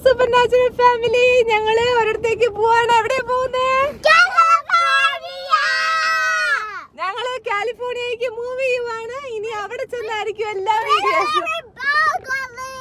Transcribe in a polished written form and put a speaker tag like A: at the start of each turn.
A: Super natural family ഞങ്ങള് ഒരിടത്തേക്ക് പോവാണ്. എവിടെ പോകുന്നേ? ഞങ്ങള് കാലിഫോർണിയക്ക് മൂവ് ചെയ്യുവാണ്. ഇനി അവിടെ ചെന്നായിരിക്കും എല്ലാ വീഡിയോസും.